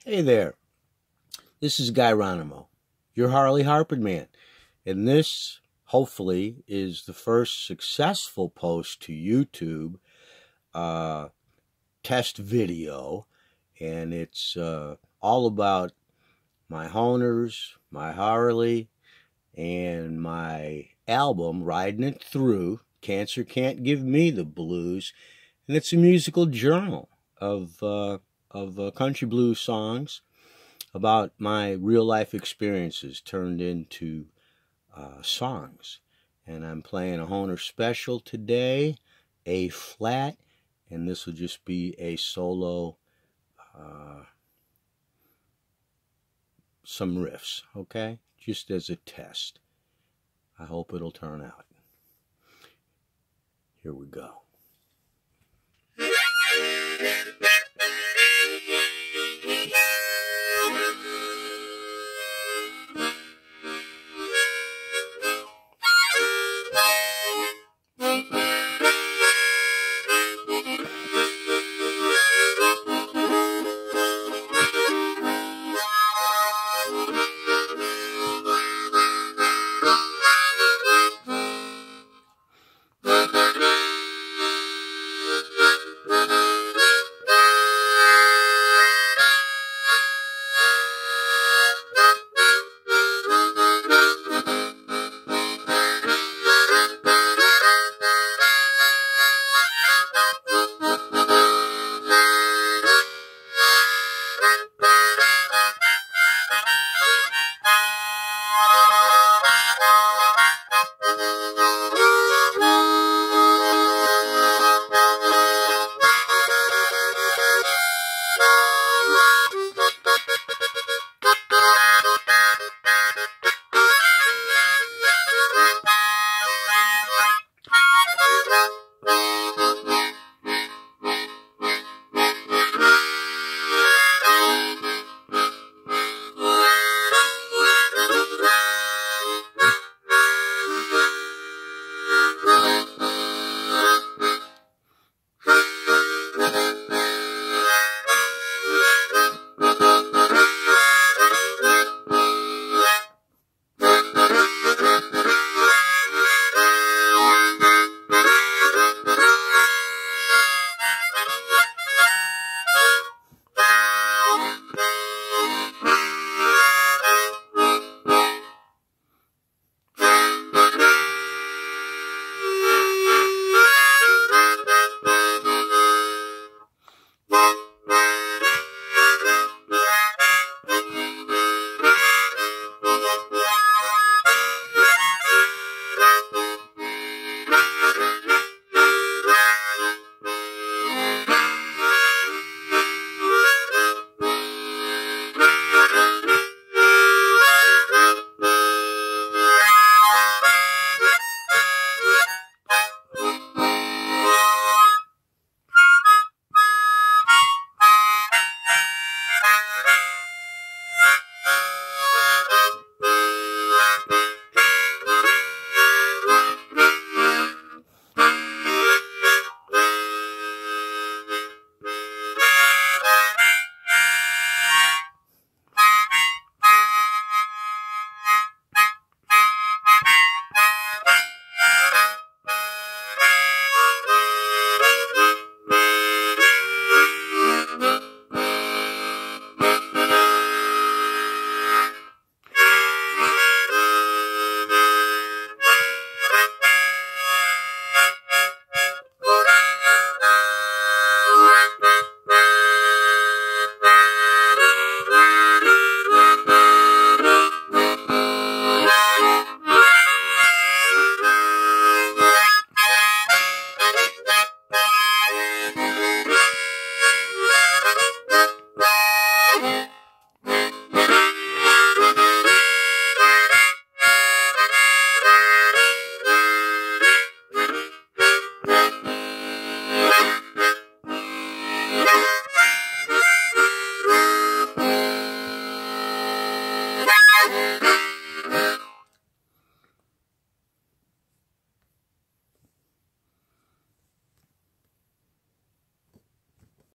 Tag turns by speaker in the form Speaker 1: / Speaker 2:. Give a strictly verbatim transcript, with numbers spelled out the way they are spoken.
Speaker 1: Hey there, this is Guy Ronimo, your Harley Harping man, and this, hopefully, is the first successful post to YouTube uh, test video, and it's uh, all about my Honers, my Harley, and my album, Riding It Through, Cancer Can't Give Me the Blues, and it's a musical journal of uh, of uh, country blues songs about my real-life experiences turned into uh, songs. And I'm playing a Honer special today, A flat, and this will just be a solo, uh, some riffs, okay? Just as a test. I hope it'll turn out. Here we go.